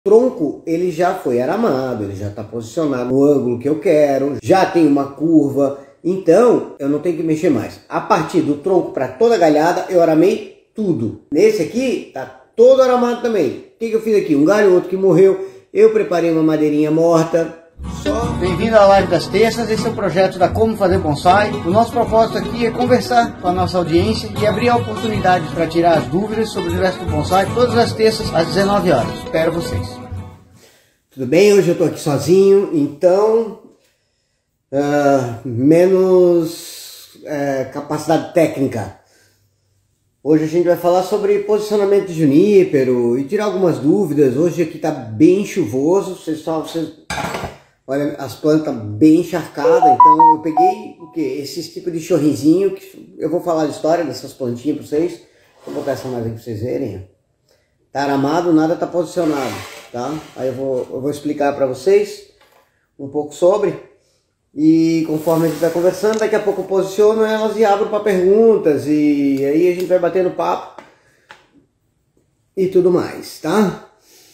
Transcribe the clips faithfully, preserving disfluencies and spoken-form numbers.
tronco ele já foi aramado, ele já está posicionado no ângulo que eu quero, já tem uma curva, então eu não tenho que mexer mais. A partir do tronco para toda a galhada eu aramei tudo. Nesse aqui tá todo aramado também. O que, que eu fiz aqui? Um galho, outro que morreu, eu preparei uma madeirinha morta. Só... Bem-vindo à live das terças, esse é o projeto da Como Fazer Bonsai. O nosso propósito aqui é conversar com a nossa audiência e abrir a oportunidade para tirar as dúvidas sobre o universo do bonsai todas as terças às dezenove horas. Espero vocês. Tudo bem? Hoje eu estou aqui sozinho, então uh, menos uh, capacidade técnica. Hoje a gente vai falar sobre posicionamento de junípero e tirar algumas dúvidas. Hoje aqui está bem chuvoso, vocês só... Vocês... Olha, as plantas bem encharcadas, então eu peguei o que? Esses tipos de chorrizinho, que eu vou falar a história dessas plantinhas para vocês. Vou botar essa mais aqui para vocês verem. Tá aramado, nada tá posicionado, tá? Aí eu vou, eu vou explicar para vocês um pouco sobre. E conforme a gente vai conversando, daqui a pouco eu posiciono elas e abro para perguntas. E aí a gente vai batendo papo e tudo mais, tá?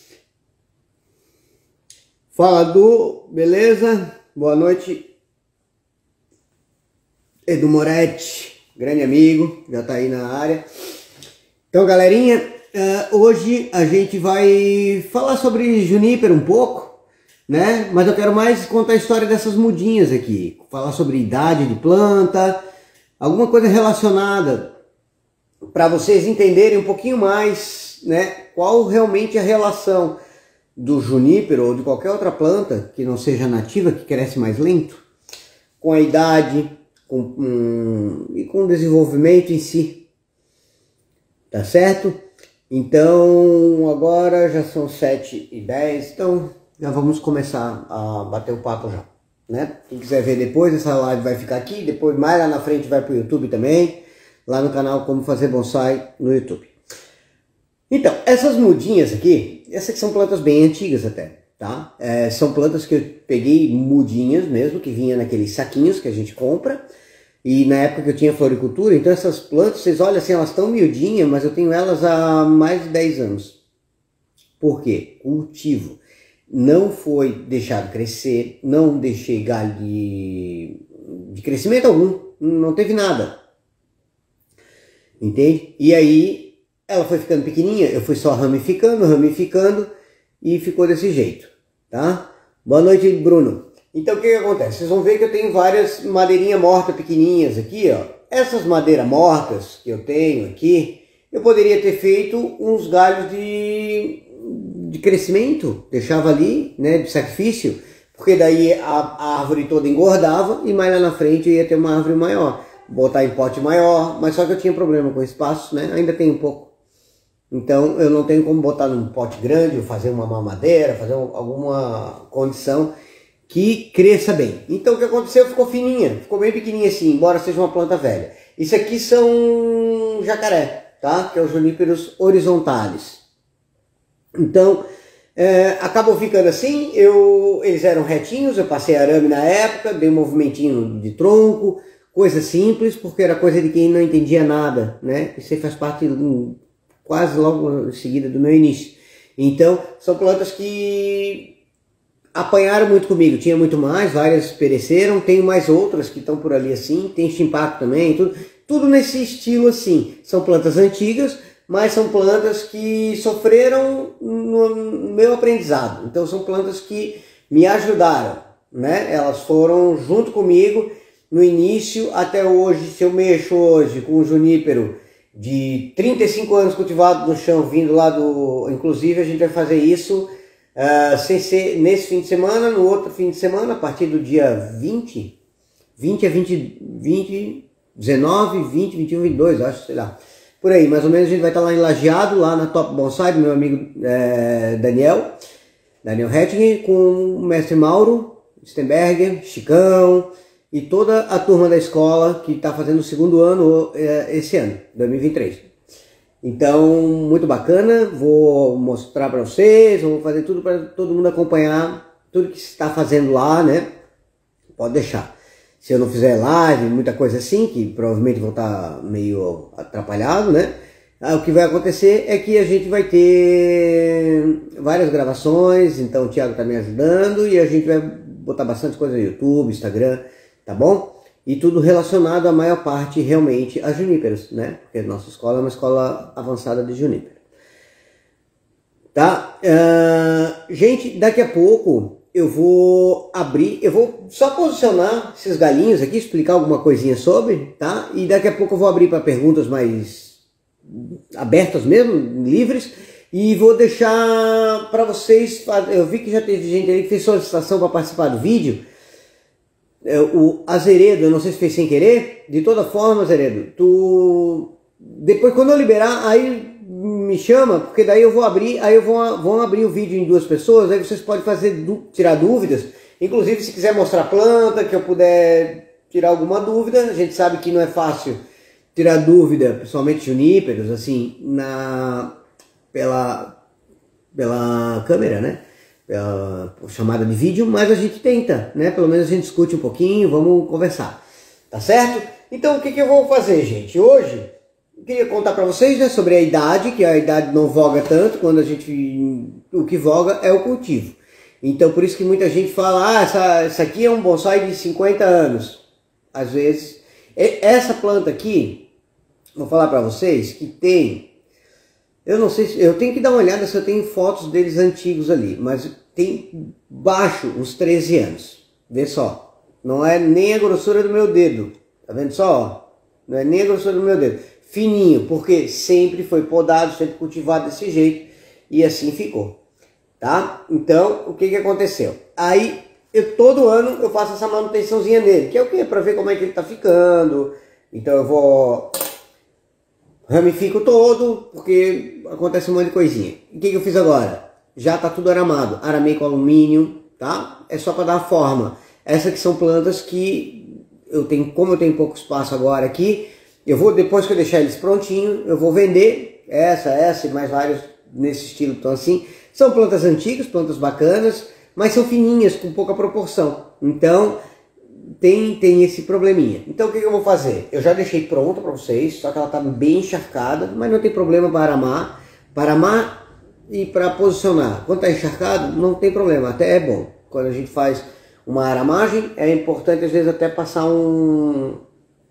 Fala, Du, beleza? Boa noite. Edu Moretti, grande amigo, já tá aí na área. Então, galerinha, uh, hoje a gente vai falar sobre junípero um pouco, né? Mas eu quero mais contar a história dessas mudinhas aqui. Falar sobre idade de planta, alguma coisa relacionada para vocês entenderem um pouquinho mais, né? Qual realmente é a relação do junípero ou de qualquer outra planta que não seja nativa, que cresce mais lento, com a idade com, hum, e com o desenvolvimento em si, tá certo? Então agora já são sete e dez, então já vamos começar a bater o papo já, né? Quem quiser ver depois, essa live vai ficar aqui, depois mais lá na frente vai para o YouTube também, lá no canal Como Fazer Bonsai no YouTube. Então, essas mudinhas aqui, essas aqui são plantas bem antigas até, tá? É, são plantas que eu peguei mudinhas mesmo, que vinha naqueles saquinhos que a gente compra. E na época que eu tinha floricultura, então essas plantas, vocês olham assim, elas estão miudinhas, mas eu tenho elas há mais de dez anos. Por quê? Cultivo. Não foi deixado crescer, não deixei galho de, de crescimento algum, não teve nada. Entende? E aí... ela foi ficando pequenininha, eu fui só ramificando, ramificando e ficou desse jeito, tá? Boa noite, Bruno. Então o que que acontece? Vocês vão ver que eu tenho várias madeirinhas mortas pequenininhas aqui, ó. Essas madeiras mortas que eu tenho aqui, eu poderia ter feito uns galhos de, de crescimento, deixava ali, né, de sacrifício, porque daí a, a árvore toda engordava e mais lá na frente eu ia ter uma árvore maior. Botar em pote maior, mas só que eu tinha problema com espaço, né? Ainda tem um pouco. Então eu não tenho como botar num pote grande, ou fazer uma mamadeira, fazer alguma condição que cresça bem. Então o que aconteceu? Ficou fininha, ficou bem pequenininha assim, embora seja uma planta velha. Isso aqui são jacaré, tá? Que é os juníperos horizontais. Então é, acabou ficando assim, eu, eles eram retinhos, eu passei arame na época, dei um movimentinho de tronco, coisa simples, porque era coisa de quem não entendia nada, né? Isso aí faz parte... do, quase logo em seguida do meu início. Então, são plantas que apanharam muito comigo. Tinha muito mais, várias pereceram, tenho mais outras que estão por ali assim, tem chimpaco também, tudo, tudo nesse estilo assim. São plantas antigas, mas são plantas que sofreram no meu aprendizado. Então, são plantas que me ajudaram, né? Elas foram junto comigo no início até hoje. Se eu mexo hoje com o junípero de trinta e cinco anos cultivado no chão, vindo lá do... Inclusive a gente vai fazer isso uh, sem ser nesse fim de semana, no outro fim de semana, a partir do dia vinte, vinte a vinte, vinte, dezenove, vinte, vinte e um, vinte e dois, acho, sei lá. Por aí, mais ou menos a gente vai estar lá em Lajeado, lá na Top Bonsai, do meu amigo é, Daniel, Daniel Hettinger, com o mestre Mauro Stenberger, Chicão, e toda a turma da escola que está fazendo o segundo ano esse ano, dois mil e vinte e três. Então, muito bacana, vou mostrar para vocês, vou fazer tudo para todo mundo acompanhar, tudo que se está fazendo lá, né? Pode deixar. Se eu não fizer live, muita coisa assim, que provavelmente vou estar meio atrapalhado, né? Ah, o que vai acontecer é que a gente vai ter várias gravações, então o Thiago está me ajudando e a gente vai botar bastante coisa no YouTube, Instagram, tá bom? E tudo relacionado, a maior parte, realmente, a juníperos, né? Porque a nossa escola é uma escola avançada de junípero. Tá? Uh, gente, daqui a pouco eu vou abrir, eu vou só posicionar esses galinhos aqui, explicar alguma coisinha sobre, tá? E daqui a pouco eu vou abrir para perguntas mais abertas mesmo, livres, e vou deixar para vocês, eu vi que já teve gente aí que fez solicitação para participar do vídeo, o Azeredo, eu não sei se fez sem querer, de toda forma, Azeredo, tu, depois quando eu liberar, aí me chama, porque daí eu vou abrir, aí eu vou, vou abrir o vídeo em duas pessoas, aí vocês podem fazer, tirar dúvidas, inclusive se quiser mostrar planta, que eu puder tirar alguma dúvida, a gente sabe que não é fácil tirar dúvida, principalmente juníperos, assim, na, pela, pela câmera, né? Pela chamada de vídeo, mas a gente tenta, né? Pelo menos a gente discute um pouquinho, vamos conversar, tá certo? Então o que, que eu vou fazer, gente? Hoje eu queria contar para vocês, né, sobre a idade, que a idade não voga tanto, quando a gente, o que voga é o cultivo. Então por isso que muita gente fala, ah, essa, essa aqui é um bonsai de cinquenta anos. Às vezes, essa planta aqui, vou falar para vocês que tem, eu não sei se, eu tenho que dar uma olhada se eu tenho fotos deles antigos ali, mas tem baixo uns treze anos, vê só, não é nem a grossura do meu dedo, tá vendo só? Não é nem a grossura do meu dedo, fininho, porque sempre foi podado, sempre cultivado desse jeito, e assim ficou, tá? Então, o que que aconteceu? Aí, eu, todo ano eu faço essa manutençãozinha nele, que é o que? Para ver como é que ele tá ficando, então eu vou... ramifico todo, porque acontece um monte de coisinha. O que, que eu fiz agora? Já tá tudo aramado. Aramei com alumínio, tá? É só para dar forma. Essas que são plantas que eu tenho, como eu tenho pouco espaço agora aqui, eu vou, depois que eu deixar eles prontinho, eu vou vender essa, essa e mais vários nesse estilo, então assim. São plantas antigas, plantas bacanas, mas são fininhas, com pouca proporção. Então... Tem, tem esse probleminha. Então o que, que eu vou fazer? Eu já deixei pronta para vocês, só que ela está bem encharcada, mas não tem problema para aramar. Para aramar e para posicionar. Quando está encharcado, não tem problema, até é bom. Quando a gente faz uma aramagem, é importante às vezes até passar um,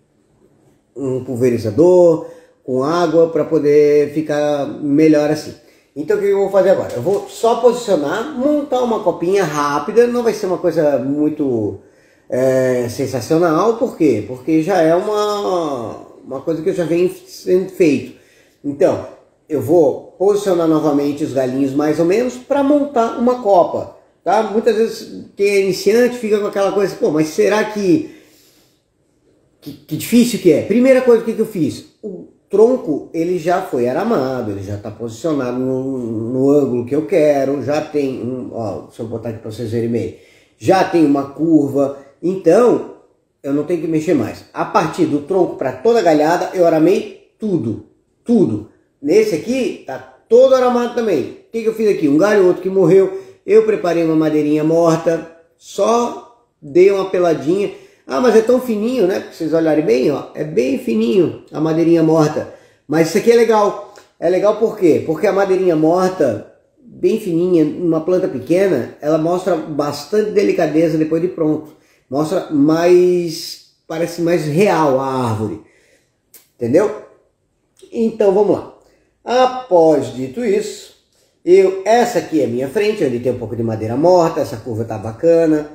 um pulverizador com água para poder ficar melhor assim. Então o que eu vou fazer agora? Eu vou só posicionar, montar uma copinha rápida, não vai ser uma coisa muito... É sensacional, por quê? Porque já é uma, uma coisa que eu já venho sendo feito. Então, eu vou posicionar novamente os galinhos mais ou menos para montar uma copa, tá? Muitas vezes quem é iniciante fica com aquela coisa, pô, mas será que, que, que difícil que é? Primeira coisa que, que eu fiz, o tronco ele já foi aramado, ele já está posicionado no, no ângulo que eu quero, já tem, um, ó, deixa eu botar aqui para vocês verem bem, já tem uma curva. Então, eu não tenho que mexer mais. A partir do tronco para toda a galhada, eu aramei tudo. Tudo. Nesse aqui, tá todo aramado também. O que, que eu fiz aqui? Um galho, outro que morreu. Eu preparei uma madeirinha morta. Só dei uma peladinha. Ah, mas é tão fininho, né? Pra vocês olharem bem, ó. É bem fininho a madeirinha morta. Mas isso aqui é legal. É legal por quê? Porque a madeirinha morta, bem fininha, uma planta pequena, ela mostra bastante delicadeza depois de pronto. Mostra mais, parece mais real a árvore, entendeu? Então vamos lá. Após dito isso, eu, essa aqui é a minha frente, onde tem um pouco de madeira morta, essa curva tá bacana.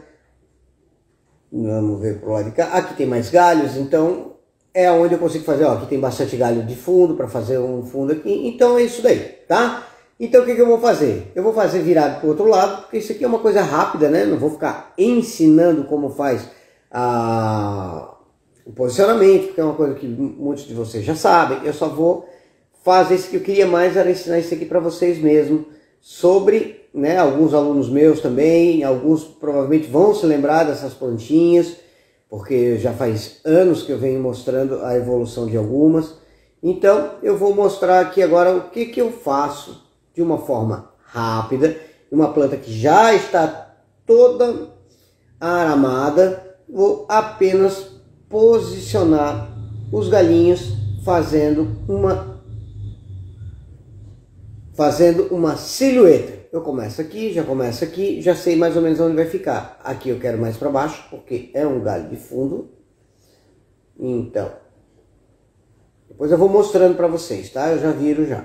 Vamos ver pro lado de cá. Aqui tem mais galhos, então é onde eu consigo fazer, ó, aqui tem bastante galho de fundo para fazer um fundo aqui, então é isso daí, tá? Então o que, que eu vou fazer? Eu vou fazer virado para o outro lado, porque isso aqui é uma coisa rápida, né? Não vou ficar ensinando como faz a... o posicionamento, porque é uma coisa que muitos de vocês já sabem. Eu só vou fazer isso que eu queria mais, era ensinar isso aqui para vocês mesmo, sobre, né, alguns alunos meus também, alguns provavelmente vão se lembrar dessas plantinhas, porque já faz anos que eu venho mostrando a evolução de algumas. Então eu vou mostrar aqui agora o que, que eu faço de uma forma rápida, uma planta que já está toda aramada, vou apenas posicionar os galinhos fazendo uma fazendo uma silhueta. Eu começo aqui, já começo aqui, já sei mais ou menos onde vai ficar. Aqui eu quero mais para baixo, porque é um galho de fundo. Então, depois eu vou mostrando para vocês, tá? Eu já viro já.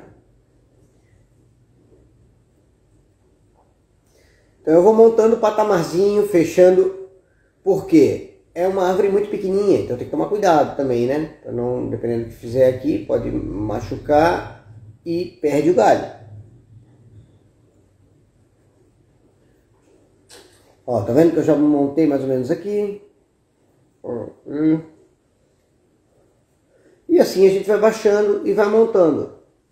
Então eu vou montando o patamarzinho, fechando, porque é uma árvore muito pequenininha, então tem que tomar cuidado também, né? Então, não, dependendo do que fizer aqui, pode machucar e perde o galho. Ó, tá vendo que eu já montei mais ou menos aqui? E assim a gente vai baixando e vai montando.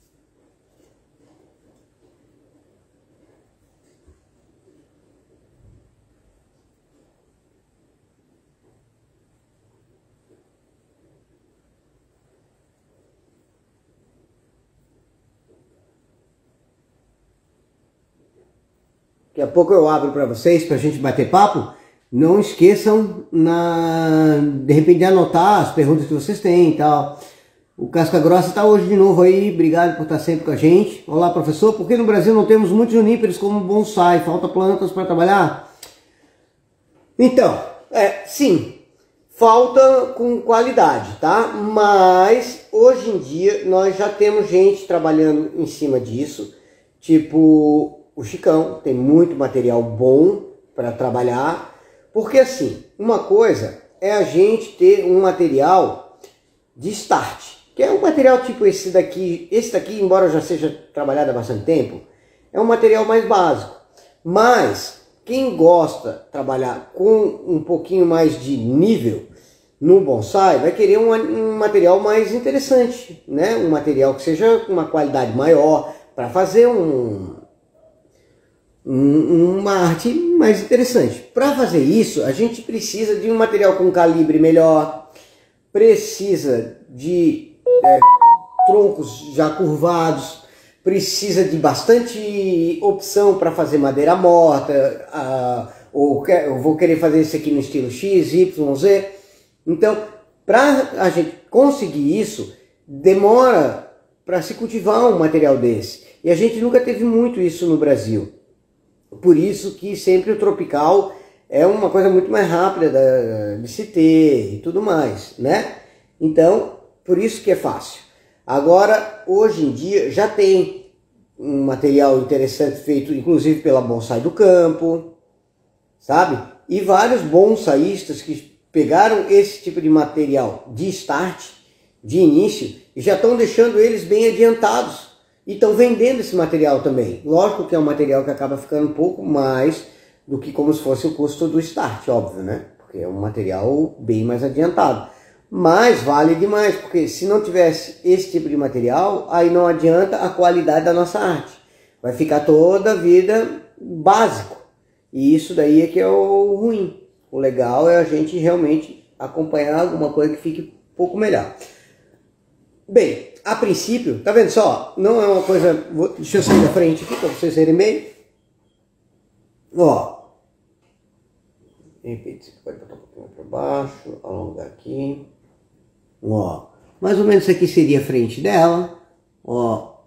Daqui a pouco eu abro para vocês, para a gente bater papo. Não esqueçam, na... de repente, de anotar as perguntas que vocês têm e tal. O Casca Grossa está hoje de novo aí, obrigado por estar sempre com a gente. Olá, professor, por que no Brasil não temos muitos juníperos como bonsai? Falta plantas para trabalhar? Então, é, sim, falta com qualidade, tá? Mas, hoje em dia, nós já temos gente trabalhando em cima disso, tipo... O Chicão tem muito material bom para trabalhar, porque assim, uma coisa é a gente ter um material de start, que é um material tipo esse daqui, esse daqui, embora já seja trabalhado há bastante tempo, é um material mais básico, mas quem gosta de trabalhar com um pouquinho mais de nível no bonsai, vai querer um, um material mais interessante, né? Um material que seja com uma qualidade maior, para fazer um... uma arte mais interessante. Para fazer isso, a gente precisa de um material com calibre melhor, precisa de é, troncos já curvados, precisa de bastante opção para fazer madeira morta, a, ou eu vou querer fazer isso aqui no estilo X, Y, Z. Então, para a gente conseguir isso, demora para se cultivar um material desse. E a gente nunca teve muito isso no Brasil. Por isso que sempre o tropical é uma coisa muito mais rápida de se ter e tudo mais, né? Então, por isso que é fácil. Agora, hoje em dia, já tem um material interessante feito, inclusive pela Bonsai do Campo, sabe? E vários bonsaístas que pegaram esse tipo de material de start, de início, e já estão deixando eles bem adiantados. E estão vendendo esse material também. Lógico que é um material que acaba ficando um pouco mais do que como se fosse o custo do start, óbvio, né? Porque é um material bem mais adiantado. Mas vale demais, porque se não tivesse esse tipo de material, aí não adianta a qualidade da nossa arte. Vai ficar toda a vida básico. E isso daí é que é o ruim. O legal é a gente realmente acompanhar alguma coisa que fique um pouco melhor. Bem, a princípio, tá vendo só? Não é uma coisa... Vou, deixa eu sair da frente aqui para vocês verem bem. Ó. De repente, você pode botar um pouquinho para baixo, alongar aqui. Ó. Mais ou menos isso aqui seria a frente dela. Ó.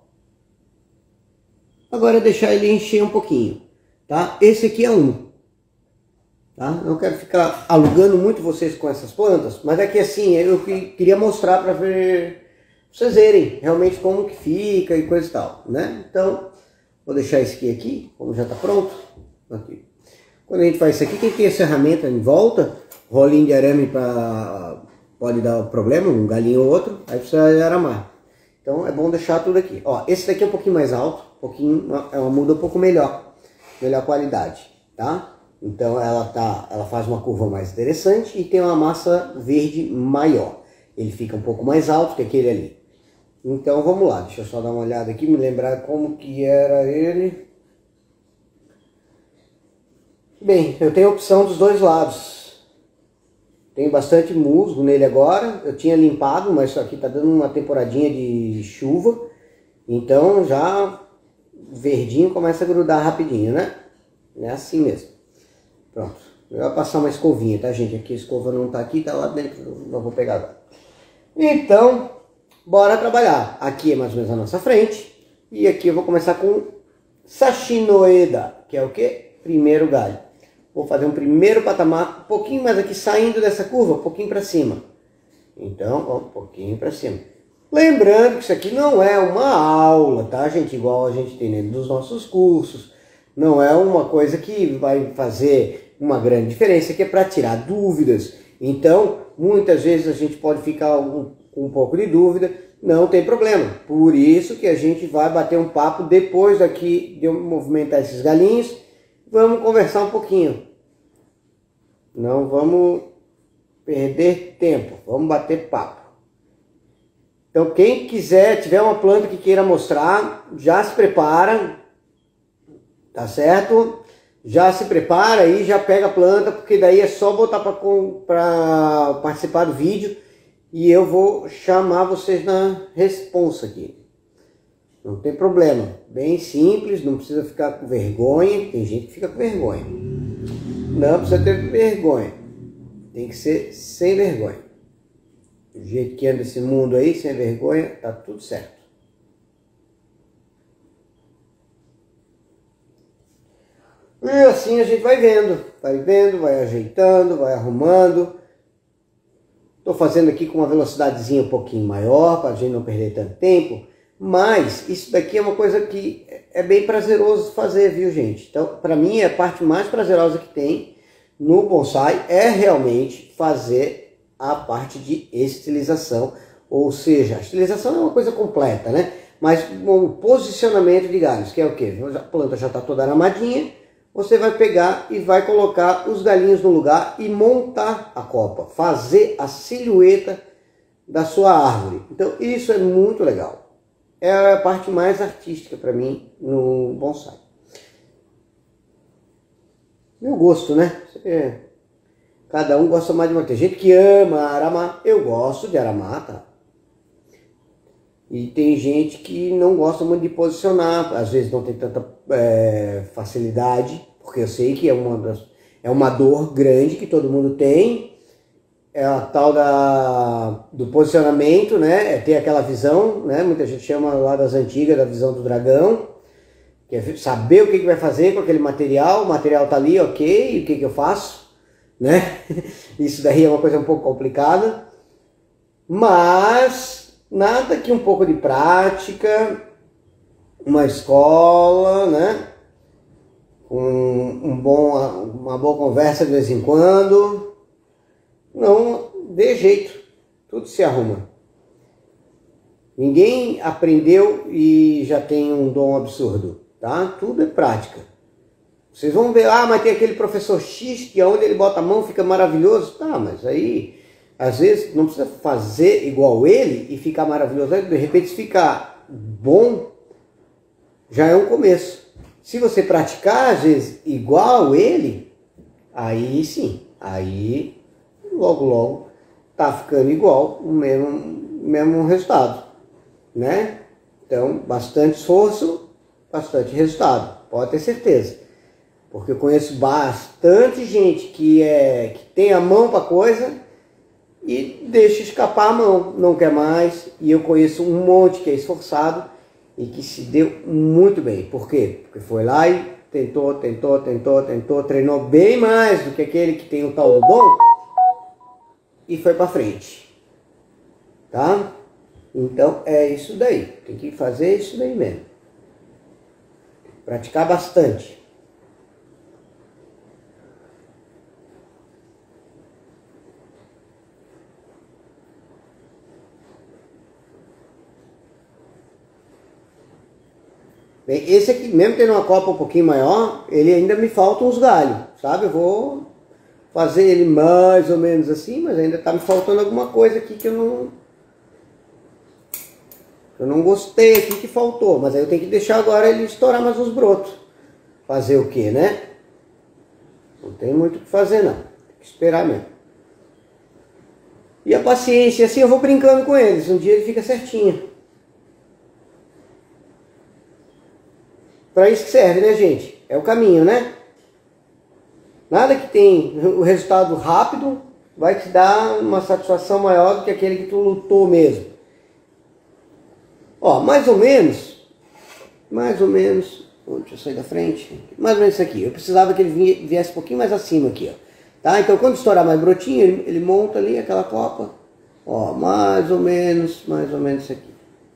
Agora deixar ele encher um pouquinho, tá? Esse aqui é um. Tá? Não quero ficar alugando muito vocês com essas plantas, mas é que assim, eu queria mostrar para ver... vocês verem realmente como que fica e coisa e tal, né? Então, vou deixar esse aqui, aqui como já está pronto. Aqui. Quando a gente faz isso aqui, quem tem essa ferramenta em volta, rolinho de arame para pode dar problema, um galinho ou outro, aí precisa aramar. Então é bom deixar tudo aqui. Ó, esse daqui é um pouquinho mais alto, um pouquinho, é uma muda um pouco melhor, melhor qualidade, tá? Então ela tá, ela faz uma curva mais interessante e tem uma massa verde maior. Ele fica um pouco mais alto que aquele ali. Então vamos lá, deixa eu só dar uma olhada aqui, me lembrar como que era ele. Bem, eu tenho a opção dos dois lados. Tem bastante musgo nele agora, eu tinha limpado, mas isso aqui tá dando uma temporadinha de chuva. Então já verdinho começa a grudar rapidinho, né? É assim mesmo. Pronto, eu vou passar uma escovinha, tá gente? Aqui a escova não tá aqui, tá lá dentro, não vou pegar agora. Então... bora trabalhar. Aqui é mais ou menos a nossa frente, E aqui eu vou começar com Sachinoeda, que é o que? Primeiro galho. Vou fazer um primeiro patamar, um pouquinho mais aqui, saindo dessa curva, um pouquinho para cima. Então, ó, um pouquinho para cima. Lembrando que isso aqui não é uma aula, tá, gente? Igual a gente tem dentro dos nossos cursos. Não é uma coisa que vai fazer uma grande diferença, que é para tirar dúvidas. Então, muitas vezes a gente pode ficar com um, um pouco de dúvida, não tem problema. Por isso que a gente vai bater um papo depois daqui de eu movimentar esses galinhos. Vamos conversar um pouquinho. Não vamos perder tempo, vamos bater papo. Então, quem quiser, tiver uma planta que queira mostrar, já se prepara. Tá certo? Já se prepara aí, já pega a planta, porque daí é só botar para participar do vídeo e eu vou chamar vocês na responsa aqui. Não tem problema, bem simples, não precisa ficar com vergonha, tem gente que fica com vergonha. Não precisa ter vergonha, tem que ser sem vergonha. Do jeito que anda esse mundo aí, sem vergonha, tá tudo certo. E assim a gente vai vendo, vai vendo, vai ajeitando, vai arrumando. Estou fazendo aqui com uma velocidadezinha um pouquinho maior, para a gente não perder tanto tempo. Mas isso daqui é uma coisa que é bem prazeroso fazer, viu, gente? Então, para mim, a parte mais prazerosa que tem no bonsai é realmente fazer a parte de estilização. Ou seja, a estilização é uma coisa completa, né? Mas o posicionamento de galhos, que é o quê? A planta já está toda aramadinha. Você vai pegar e vai colocar os galinhos no lugar e montar a copa, fazer a silhueta da sua árvore. Então isso é muito legal. É a parte mais artística para mim no bonsai. Meu gosto, né? É, cada um gosta mais de uma. Tem gente que ama aramar. Eu gosto de aramar, tá? E tem gente que não gosta muito de posicionar, às vezes não tem tanta é, facilidade, porque eu sei que é uma, das, é uma dor grande que todo mundo tem, é a tal da, do posicionamento, né? É ter aquela visão, né? Muita gente chama lá das antigas da visão do dragão, que é saber o que, que vai fazer com aquele material, o material tá ali, ok, e o que, que eu faço, né? Isso daí é uma coisa um pouco complicada, mas nada que um pouco de prática, uma escola, né? Um, um bom, uma boa conversa de vez em quando, não dê jeito, tudo se arruma. Ninguém aprendeu e já tem um dom absurdo, tá? Tudo é prática. Vocês vão ver, ah, mas tem aquele professor X que onde ele bota a mão fica maravilhoso. Tá, mas aí às vezes não precisa fazer igual ele e ficar maravilhoso. De repente, se ficar bom, já é um começo. Se você praticar, às vezes, igual ele, aí sim, aí logo, logo, tá ficando igual o mesmo, mesmo resultado, né? Então, bastante esforço, bastante resultado, pode ter certeza. Porque eu conheço bastante gente que, é, que tem a mão para coisa e deixa escapar a mão, não quer mais. E eu conheço um monte que é esforçado e que se deu muito bem. Por quê? Porque foi lá e tentou, tentou, tentou, tentou, treinou bem mais do que aquele que tem o tal do dom e foi para frente. Tá? Então é isso daí. Tem que fazer isso daí mesmo. Praticar bastante. Bem, esse aqui, mesmo tendo uma copa um pouquinho maior, ele ainda me faltam uns galhos, sabe? Eu vou fazer ele mais ou menos assim, mas ainda tá me faltando alguma coisa aqui que eu não... Eu não gostei aqui que faltou, mas aí eu tenho que deixar agora ele estourar mais uns brotos. Fazer o que, né? Não tem muito o que fazer não, tem que esperar mesmo. E a paciência, assim eu vou brincando com eles, um dia ele fica certinho. Para isso que serve, né, gente? É o caminho, né? Nada que tem o resultado rápido vai te dar uma satisfação maior do que aquele que tu lutou mesmo. Ó, mais ou menos, mais ou menos, deixa eu sair da frente, mais ou menos isso aqui. Eu precisava que ele viesse um pouquinho mais acima aqui, ó. Tá? Então quando estourar mais brotinho, ele, ele monta ali aquela copa, ó, mais ou menos, mais ou menos isso aqui.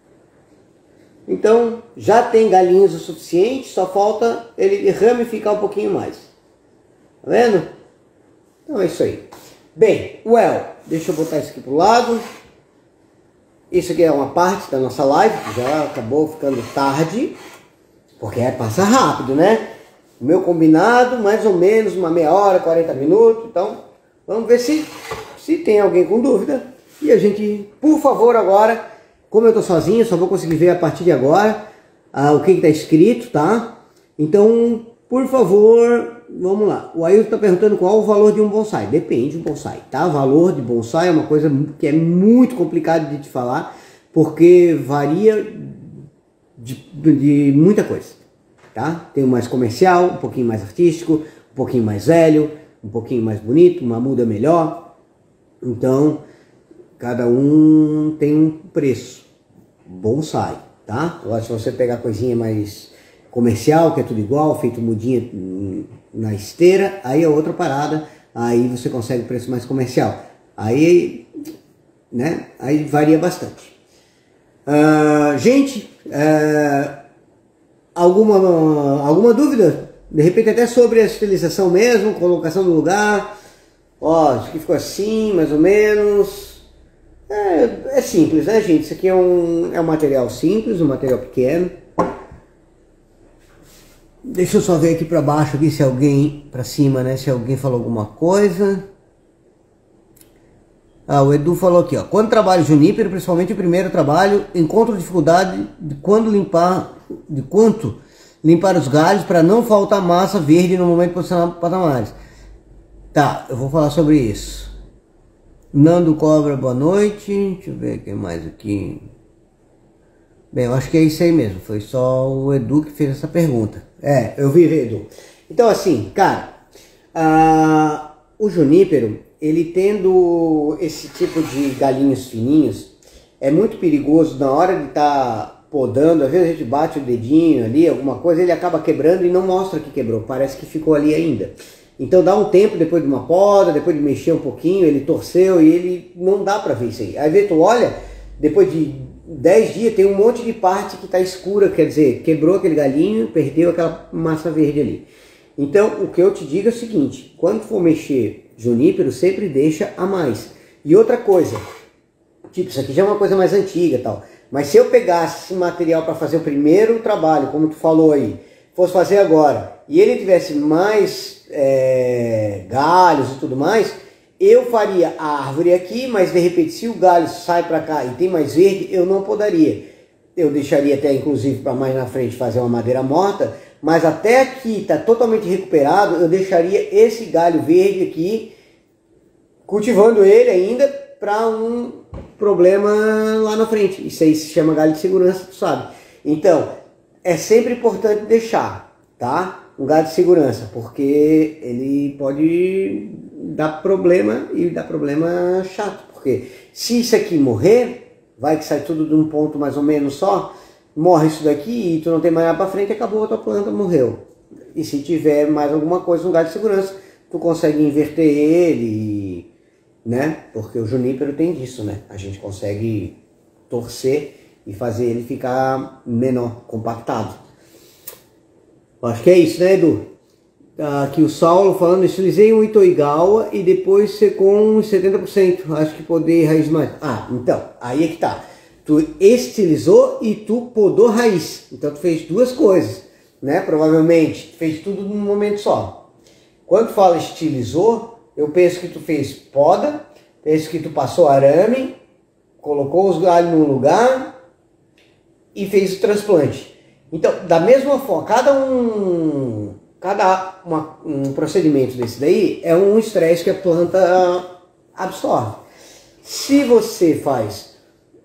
Então já tem galinhos o suficiente, só falta ele ramificar um pouquinho mais. Tá vendo? Então é isso aí. Bem, well, deixa eu botar isso aqui pro lado. Isso aqui é uma parte da nossa live, que já acabou ficando tarde, porque é, passa rápido, né? O meu combinado, mais ou menos uma meia hora, quarenta minutos. Então, vamos ver se, se tem alguém com dúvida. E a gente, por favor, agora, como eu tô sozinho, só vou conseguir ver a partir de agora ah, o que está escrito, tá? Então, por favor, vamos lá. O Ailton está perguntando qual o valor de um bonsai. Depende do bonsai, tá? O valor de bonsai é uma coisa que é muito complicado de te falar, porque varia de, de muita coisa. Tá? Tem o mais comercial, um pouquinho mais artístico, um pouquinho mais velho, um pouquinho mais bonito, uma muda melhor. Então, cada um tem um preço. Bonsai, tá? Agora, se você pegar coisinha mais comercial, que é tudo igual, feito mudinha na esteira, aí é outra parada, aí você consegue preço mais comercial. Aí, né? Aí varia bastante. Uh, gente, uh, Alguma, alguma dúvida? De repente até sobre a estilização mesmo, colocação do lugar. Ó, acho que ficou assim, mais ou menos. É, é simples, né, gente? Isso aqui é um, é um material simples, um material pequeno. Deixa eu só ver aqui para baixo, aqui, se alguém, para cima, né? Se alguém falou alguma coisa. Ah, o Edu falou aqui, ó. Quando trabalho junípero, principalmente o primeiro trabalho, encontro dificuldade de quando limpar, de quanto limpar os galhos para não faltar massa verde no momento de posicionar patamares. Tá, eu vou falar sobre isso. Nando Cobra, boa noite. Deixa eu ver o que mais aqui. Bem, eu acho que é isso aí mesmo. Foi só o Edu que fez essa pergunta. É, eu vi, Edu. Então assim, cara, ah, o junípero, ele tendo esse tipo de galinhos fininhos, é muito perigoso na hora de estar tá podando. Às vezes a gente bate o dedinho ali, alguma coisa, ele acaba quebrando e não mostra que quebrou, parece que ficou ali ainda. Então dá um tempo depois de uma poda, depois de mexer um pouquinho, ele torceu e ele não dá pra ver isso aí. Aí vezes tu olha, depois de dez dias tem um monte de parte que tá escura, quer dizer, quebrou aquele galinho, perdeu aquela massa verde ali. Então o que eu te digo é o seguinte, quando for mexer junípero, sempre deixa a mais. E outra coisa, tipo, isso aqui já é uma coisa mais antiga e tal, mas se eu pegasse esse material para fazer o primeiro trabalho, como tu falou aí, fosse fazer agora, e ele tivesse mais é, galhos e tudo mais, eu faria a árvore aqui, mas de repente se o galho sai para cá e tem mais verde, eu não podaria. Eu deixaria até inclusive para mais na frente fazer uma madeira morta, mas até aqui está totalmente recuperado, eu deixaria esse galho verde aqui, cultivando ele ainda para um problema lá na frente. Isso aí se chama galho de segurança, tu sabe. Então, é sempre importante deixar, tá? Um galho de segurança, porque ele pode dar problema e dar problema chato. Porque se isso aqui morrer, vai que sai tudo de um ponto mais ou menos só, morre isso daqui e tu não tem mais nada para frente, acabou, a tua planta morreu. E se tiver mais alguma coisa no galho de segurança, tu consegue inverter ele, né? Porque o junípero tem disso, né? A gente consegue torcer e fazer ele ficar menor, compactado. Acho que é isso, né, Edu? Aqui o Saulo falando, estilizei um Itoigawa e depois secou uns setenta por cento. Acho que podei raiz mais. Ah, então, aí é que tá. Tu estilizou e tu podou raiz. Então tu fez duas coisas, né? Provavelmente fez tudo num momento só. Quando tu fala estilizou, eu penso que tu fez poda, penso que tu passou arame, colocou os galhos num lugar e fez o transplante. Então, da mesma forma, cada um, cada uma, um procedimento desse daí é um estresse que a planta absorve. Se você faz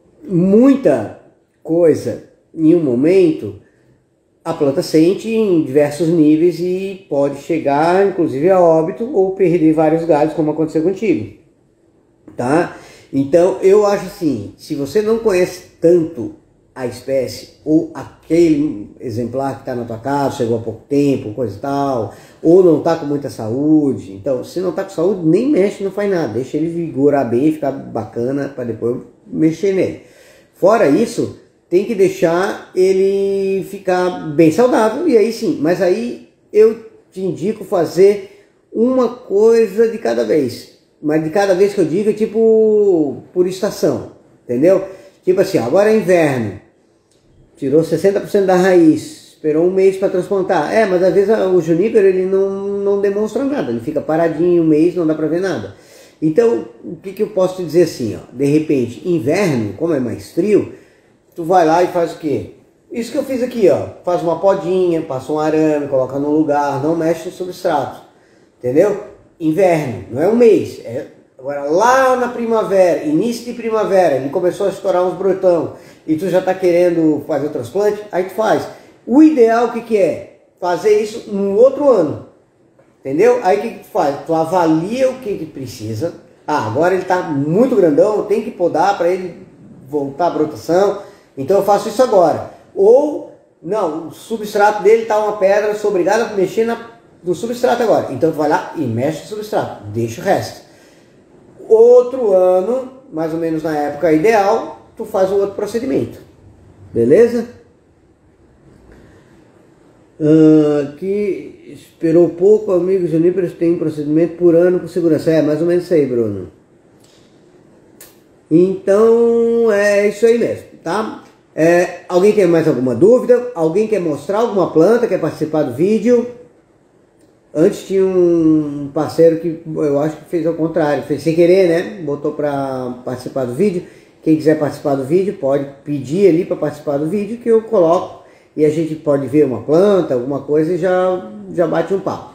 muita coisa em um momento, a planta sente em diversos níveis e pode chegar, inclusive, a óbito ou perder vários galhos, como aconteceu contigo, tá? Então, eu acho assim, se você não conhece tanto a espécie ou aquele exemplar que está na tua casa, chegou há pouco tempo, coisa e tal, ou não está com muita saúde. Então, se não está com saúde, nem mexe, não faz nada. Deixa ele vigorar bem, ficar bacana para depois mexer nele. Fora isso, tem que deixar ele ficar bem saudável, e aí sim. Mas aí eu te indico fazer uma coisa de cada vez. Mas de cada vez que eu digo é tipo por estação, entendeu? Tipo assim, agora é inverno, tirou sessenta por cento da raiz, esperou um mês para transplantar. É, mas às vezes o junípero ele não, não demonstra nada, ele fica paradinho um mês, não dá para ver nada. Então, o que, que eu posso te dizer assim, ó? De repente, inverno, como é mais frio, tu vai lá e faz o quê? Isso que eu fiz aqui, ó, faz uma podinha, passa um arame, coloca no lugar, não mexe no substrato, entendeu? Inverno, não é um mês, é... Agora lá na primavera, início de primavera, ele começou a estourar uns brotão e tu já está querendo fazer o transplante, aí tu faz. O ideal o que, que é? Fazer isso no outro ano, entendeu? Aí o que, que tu faz? Tu avalia o que, que precisa. Ah, agora ele está muito grandão, tem que podar para ele voltar à brotação, então eu faço isso agora. Ou, não, o substrato dele está uma pedra, sou obrigado a mexer na, no substrato agora. Então tu vai lá e mexe no substrato, deixa o resto. Outro ano, mais ou menos na época ideal, tu faz um outro procedimento. Beleza? Uh, que esperou pouco, amigos juníperos tem um procedimento por ano por segurança. É, mais ou menos isso aí, Bruno. Então, é isso aí mesmo, tá? É, alguém tem mais alguma dúvida? Alguém quer mostrar alguma planta, quer participar do vídeo? Antes tinha um parceiro que eu acho que fez ao contrário, fez sem querer, né? Botou para participar do vídeo. Quem quiser participar do vídeo pode pedir ali para participar do vídeo que eu coloco e a gente pode ver uma planta, alguma coisa e já, já bate um papo.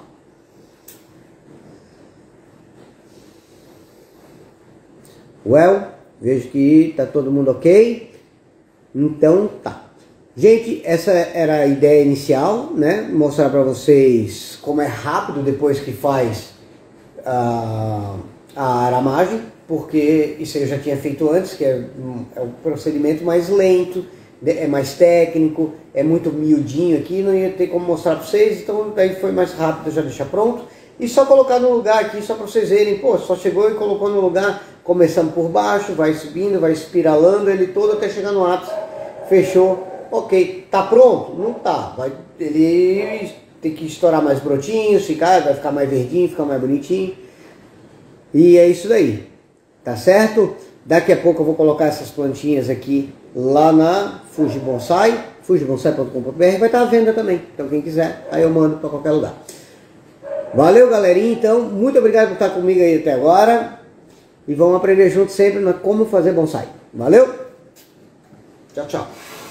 Well, vejo que tá todo mundo ok. Então tá. Gente, essa era a ideia inicial, né? Mostrar para vocês como é rápido depois que faz a, a aramagem, porque isso eu já tinha feito antes, que é um, é um procedimento mais lento, é mais técnico, é muito miudinho aqui, não ia ter como mostrar para vocês, então daí foi mais rápido já deixar pronto. E só colocar no lugar aqui, só para vocês verem, pô, só chegou e colocou no lugar, começando por baixo, vai subindo, vai espiralando ele todo até chegar no ápice, fechou. Ok, tá pronto? Não tá. Vai, ele tem que estourar mais brotinhos, ficar, vai ficar mais verdinho, ficar mais bonitinho. E é isso daí. Tá certo? Daqui a pouco eu vou colocar essas plantinhas aqui lá na Fuji Bonsai, fuji bonsai ponto com ponto br, vai estar à venda também. Então quem quiser, aí eu mando para qualquer lugar. Valeu, galerinha. Então, muito obrigado por estar comigo aí até agora. E vamos aprender junto sempre na como fazer bonsai. Valeu? Tchau, tchau.